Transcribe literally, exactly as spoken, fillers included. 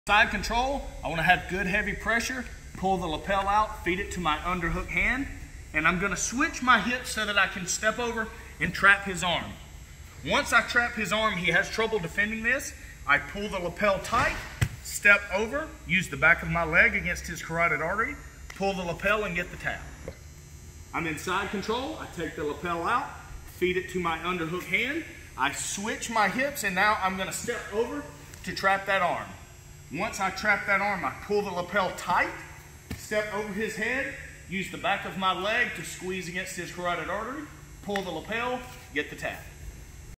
Side control, I want to have good heavy pressure, pull the lapel out, feed it to my underhook hand, and I'm going to switch my hips so that I can step over and trap his arm. Once I trap his arm, he has trouble defending this. I pull the lapel tight, step over, use the back of my leg against his carotid artery, pull the lapel and get the tap. I'm in side control, I take the lapel out, feed it to my underhook hand, I switch my hips, and now I'm going to step over to trap that arm. Once I trap that arm, I pull the lapel tight, step over his head, use the back of my leg to squeeze against his carotid artery, pull the lapel, get the tap.